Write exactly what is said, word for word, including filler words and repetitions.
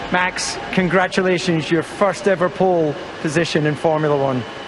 Max, congratulations, your first ever pole position in Formula One.